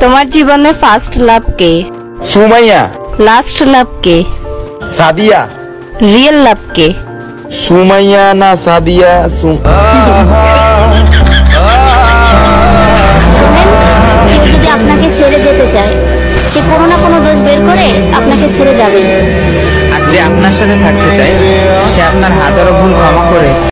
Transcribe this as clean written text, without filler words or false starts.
তোমার জীবনে first love কে? সুমাইয়া। লাস্ট লাভ কে? সাদিয়া। রিয়েল লাভ কে? সুমাইয়া না সাদিয়া? কেউ যদি আপনাকে ছেড়ে যেতে চায়, সে কোনো না কোনো দোষ বের করে আপনাকে ছেড়ে যাবে। আর যে আপনার সাথে থাকতে চায়, সে আপনার হাজারো ভুল ক্ষমা করে